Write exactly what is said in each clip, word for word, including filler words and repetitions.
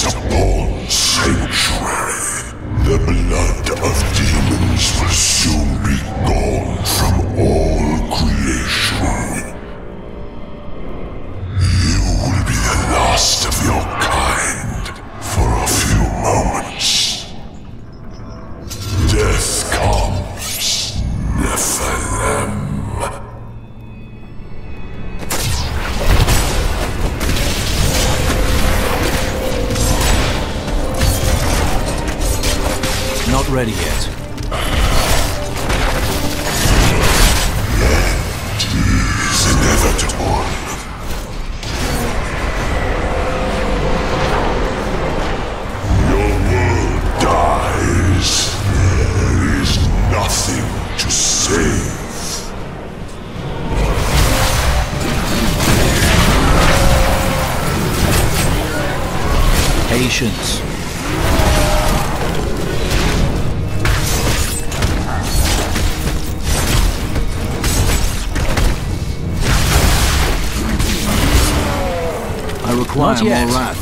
Spawn Sanctuary. The blood of demons will soon be gone from all creation. You will be the last of your kind for a few moments. Death comes, Nephilim. Not ready yet. It is inevitable. Your world dies. There is nothing to save. Patience. I require Not yet. more wrath.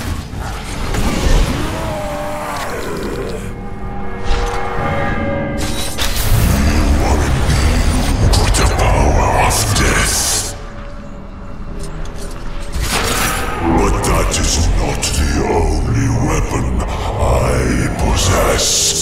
With the power of death. But that is not the only weapon I possess.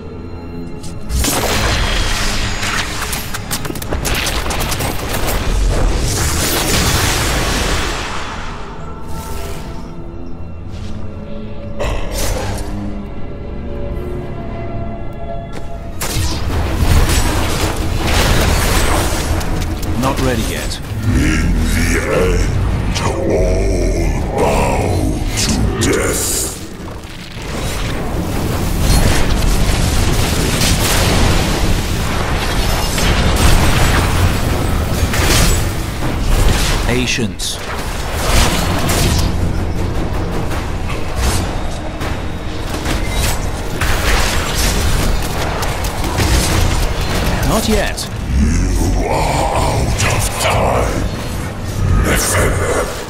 Not ready yet. In the end, all bow to death. Patience. Not yet. You are out of time, Nephilim.